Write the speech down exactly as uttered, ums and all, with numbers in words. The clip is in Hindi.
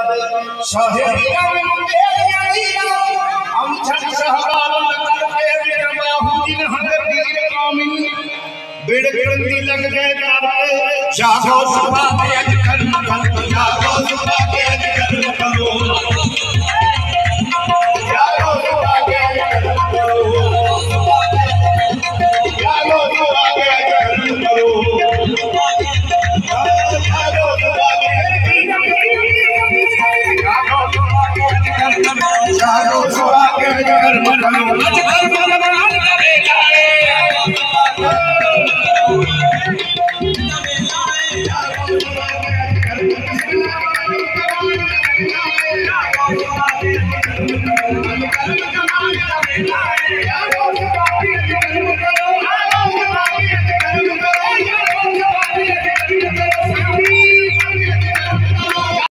शहरिया हम छठ सहबाल कर गए बाहुदीन हदीर कामिन बिड़कंदी लग गए तारे जागो सुबह के अज कर्म करो जागो सुबह के अज कर्म करो जागो सुबह के अज कर्म करो जागो सुबह के अज कर्म करो जागो सुबह के जागो सुबह के अज कर्म करो अज कर्म भगवान करेगा Yeah.